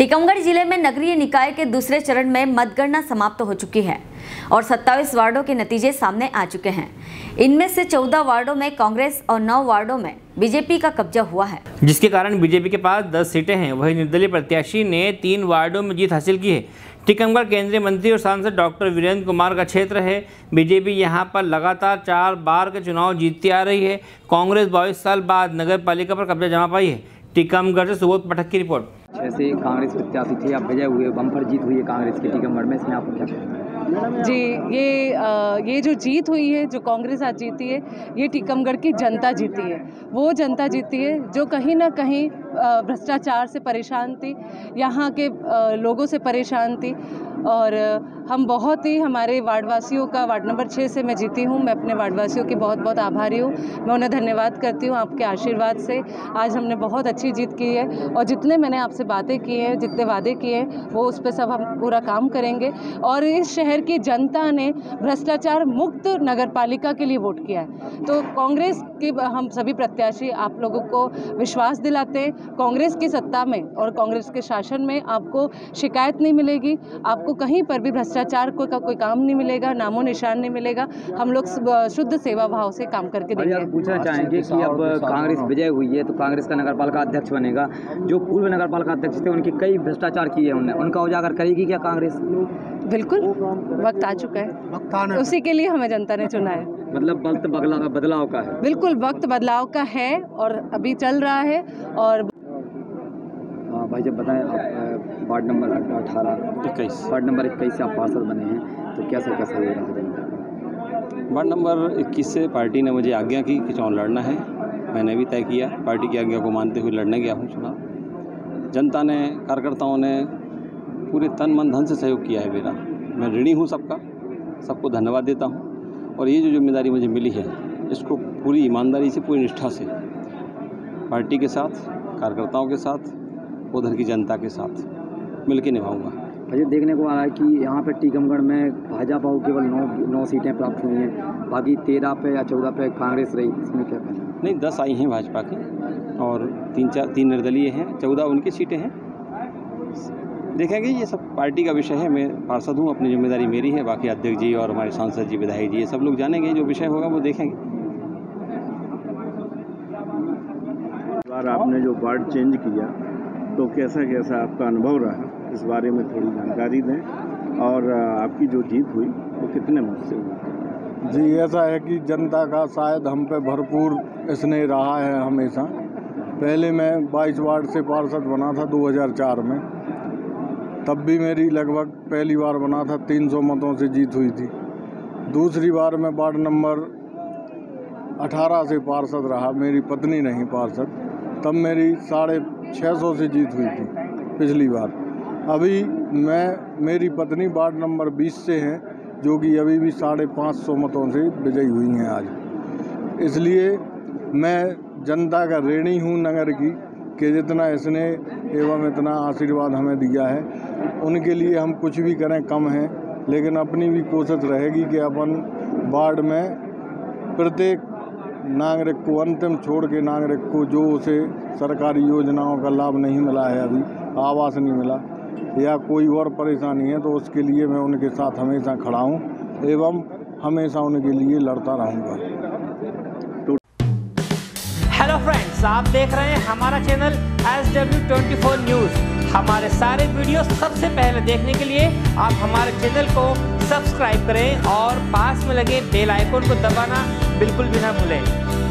टीकमगढ़ जिले में नगरीय निकाय के दूसरे चरण में मतगणना समाप्त हो चुकी है और 27 वार्डों के नतीजे सामने आ चुके हैं। इनमें से 14 वार्डों में कांग्रेस और 9 वार्डों में बीजेपी का कब्जा हुआ है, जिसके कारण बीजेपी के पास 10 सीटें हैं। वहीं निर्दलीय प्रत्याशी ने 3 वार्डों में जीत हासिल की है। टीकमगढ़ केंद्रीय मंत्री और सांसद डॉक्टर वीरेंद्र कुमार का क्षेत्र है। बीजेपी यहां पर लगातार 4 बार के चुनाव जीतती आ रही है। कांग्रेस 22 साल बाद नगर पालिका पर कब्जा जमा पाई है। टीकमगढ़ से सुबोध पाठक की रिपोर्ट। जैसे कांग्रेस प्रत्याशी थे, आप विजय हुए, बम्पर जीत हुई है कांग्रेस की टीकमगढ़ में, इसमें आपको क्या कहना है? जी, ये जो जीत हुई है, जो कांग्रेस आज जीती है, ये टीकमगढ़ की जनता जीती है। वो जनता जीती है जो कहीं ना कहीं भ्रष्टाचार से परेशान थी, यहाँ के लोगों से परेशान थी। और हम बहुत ही, हमारे वार्डवासियों का, वार्ड नंबर 6 से मैं जीती हूँ। मैं अपने वार्डवासियों की बहुत बहुत आभारी हूँ। मैं उन्हें धन्यवाद करती हूँ। आपके आशीर्वाद से आज हमने बहुत अच्छी जीत की है और जितने मैंने आपसे बातें की हैं, जितने वादे किए हैं, वो उस पर सब हम पूरा काम करेंगे। और इस शहर की जनता ने भ्रष्टाचार मुक्त नगर पालिका के लिए वोट किया है। तो कांग्रेस के हम सभी प्रत्याशी आप लोगों को विश्वास दिलाते हैं, कांग्रेस की सत्ता में और कांग्रेस के शासन में आपको शिकायत नहीं मिलेगी, आपको कहीं पर भी भ्रष्टाचार का कोई काम नहीं मिलेगा, नामो निशान नहीं मिलेगा। हम लोग शुद्ध सेवा भाव से काम करके देंगे। आप पूछना चाहेंगे कि अब कांग्रेस विजय हुई है तो कांग्रेस का नगरपालिका अध्यक्ष बनेगा। जो पूर्व नगरपालिका अध्यक्ष थे उनकी कई भ्रष्टाचार किए हैं उन्होंने, उनका उजागर करेगी क्या कांग्रेस? बिल्कुल, वक्त आ चुका है, उसी के लिए हमें जनता ने चुना है। मतलब वक्त बदलाव का है। बिल्कुल, वक्त बदलाव का है और अभी चल रहा है। और भाई जब बताएं, आप वार्ड नंबर 21 से आप पार्षद बने हैं, तो कैसा हो रहा है? वार्ड नंबर 21 से पार्टी ने मुझे आज्ञा की कि चुनाव लड़ना है। मैंने भी तय किया, पार्टी की आज्ञा को मानते हुए लड़ने गया हूँ चुनाव। जनता ने, कार्यकर्ताओं ने पूरे तन मन धन से सहयोग किया है मेरा। मैं ऋणी हूँ सबको धन्यवाद देता हूँ। और ये जो जिम्मेदारी मुझे मिली है, इसको पूरी ईमानदारी से, पूरी निष्ठा से पार्टी के साथ, कार्यकर्ताओं के साथ, उधर की जनता के साथ मिलकर निभाऊंगा। मुझे देखने को आ रहा है कि यहाँ पर टीकमगढ़ में भाजपा को केवल 9 सीटें प्राप्त हुई हैं, बाकी 13 पे या 14 पे कांग्रेस रही। इसमें क्या कहना है? नहीं, 10 आई हैं भाजपा की और 3 निर्दलीय हैं, 14 उनकी सीटें हैं। देखेंगे, ये सब पार्टी का विषय है। मैं पार्षद हूँ, अपनी जिम्मेदारी मेरी है। बाकी अध्यक्ष जी और हमारे सांसद जी, विधायक जी, ये सब लोग जानेंगे। जो विषय होगा वो देखेंगे। बार आपने जो वार्ड चेंज किया तो कैसा आपका अनुभव रहा, इस बारे में थोड़ी जानकारी दें। और आपकी जो जीत हुई वो कितने मत से हुई? जी, ऐसा है कि जनता का शायद हम पे भरपूर स्नेह रहा है हमेशा। पहले मैं 22 वार्ड से पार्षद बना था 2004 में, तब भी मेरी लगभग पहली बार बना था 300 मतों से जीत हुई थी। दूसरी बार मैं वार्ड नंबर 18 से पार्षद रहा, मेरी पत्नी नहीं पार्षद, तब मेरी 650 से जीत हुई थी पिछली बार। अभी मेरी पत्नी वार्ड नंबर 20 से हैं, जो कि अभी भी 550 मतों से विजयी हुई हैं आज। इसलिए मैं जनता का ऋणी हूँ नगर की, कि जितना स्नेह एवं इतना आशीर्वाद हमें दिया है, उनके लिए हम कुछ भी करें कम है। लेकिन अपनी भी कोशिश रहेगी कि अपन वार्ड में प्रत्येक नागरिक को, अंतिम छोड़ के नागरिक को जो उसे सरकारी योजनाओं का लाभ नहीं मिला है, अभी आवास नहीं मिला या कोई और परेशानी है, तो उसके लिए मैं उनके साथ हमेशा खड़ा हूँ एवं हमेशा उनके लिए लड़ता रहूँगा। हेलो फ्रेंड्स, आप देख रहे हैं हमारा चैनल SW24 न्यूज़। हमारे सारे वीडियो सबसे पहले देखने के लिए आप हमारे चैनल को सब्सक्राइब करें और पास में लगे बेल आइकन को दबाना बिल्कुल भी ना भूलें।